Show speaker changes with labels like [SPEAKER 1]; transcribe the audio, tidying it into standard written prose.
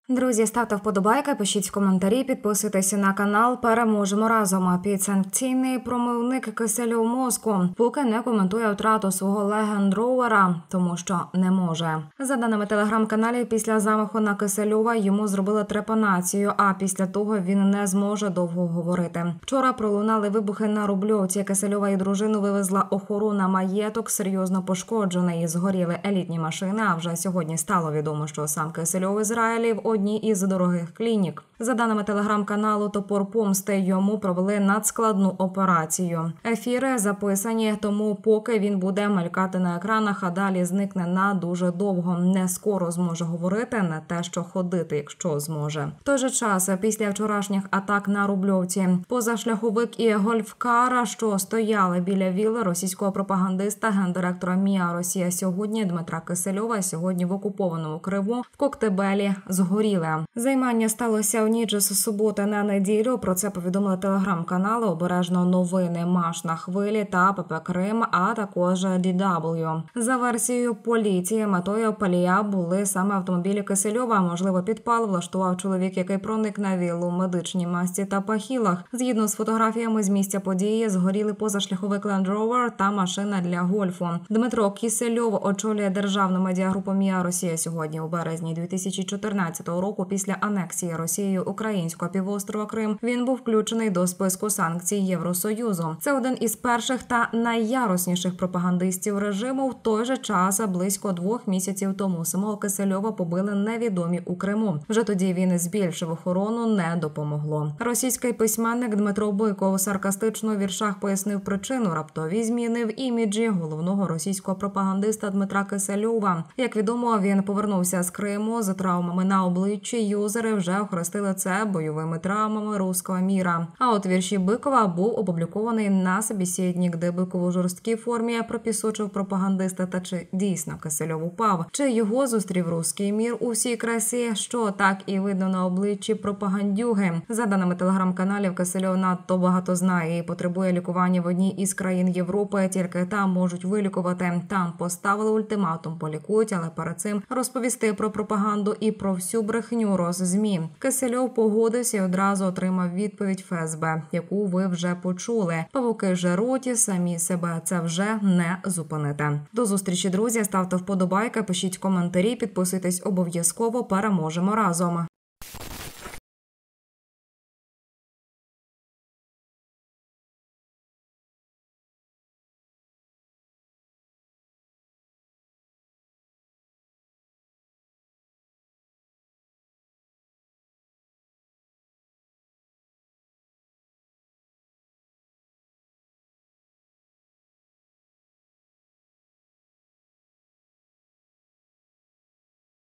[SPEAKER 1] Друзі, ставте вподобайки, пишіть коментарі, підписуйтесь на канал. Переможемо разом. Підсанкційний промовник Кисельов мозку поки не коментує втрату свого легендровера, тому що не може. За даними телеграм-каналів, після замаху на Кисельова йому зробили трепанацію, а після того він не зможе довго говорити. Вчора пролунали вибухи на Рубльовці. Кисельова і дружину вивезла охорона. Маєток серйозно пошкоджений. Згоріли елітні машини, а вже сьогодні стало відомо, що сам Кисельов в Ізраїлі в одній із дорогих клінік. За даними телеграм-каналу «Топор помсти», йому провели надскладну операцію. Ефіри записані, тому поки він буде мелькати на екранах, а далі зникне на дуже довго. Не скоро зможе говорити, не те, що ходити, якщо зможе. В той же час, після вчорашніх атак на Рубльовці, позашляховик і гольфкара, що стояли біля вілли російського пропагандиста, гендиректора МІА «Росія сьогодні» Дмитра Кисельова, сьогодні в окупованому Криму, в Коктебелі згоріли. Займання сталося в ніч з суботи на неділю. Про це повідомили телеграм-канали «Обережно новини», «Маш на хвилі» та ПП Крим, а також DW. За версією поліції, метою палія були саме автомобілі Кисельова. Можливо, підпал влаштував чоловік, який проник на віллу в медичній масці та пахілах. Згідно з фотографіями з місця події, згоріли позашляховик Land Rover та машина для гольфу. Дмитро Кисельов очолює державну медіагрупу МІА «Росія сьогодні» у березні 2014 року. Після анексії Росією українського півострова Крим він був включений до списку санкцій Євросоюзу. Це один із перших та найярусніших пропагандистів режиму. В той же час, близько 2 місяців тому, самого Кисельова побили невідомі у Криму. Вже тоді він збільшив охорону, не допомогло. Російський письменник Дмитро Бойко у саркастично віршах пояснив причину раптовій зміни в іміджі головного російського пропагандиста Дмитра Кисельова. Як відомо, він повернувся з Криму з травмами на обличчі. Юзери вже охрестили це бойовими травмами руського міра. А от вірші Бикова був опублікований на собеседник, де Биков у жорсткій формі пропісочив пропагандиста. Та чи дійсно Кисельов упав? Чи його зустрів руський мір у всій красі, що так і видно на обличчі пропагандюги? За даними телеграм-каналів, Кисельов надто багато знає і потребує лікування в одній із країн Європи. Тільки там можуть вилікувати. Там поставили ультиматум, полікують, але перед цим розповісти про пропаганду і про всю брехню ЗМІ. Кисельов погодився і одразу отримав відповідь ФСБ, яку ви вже почули. Павуки жируті самі себе. Це вже не зупинити. До зустрічі, друзі. Ставте вподобайки, пишіть коментарі, підписуйтесь обов'язково. Переможемо разом.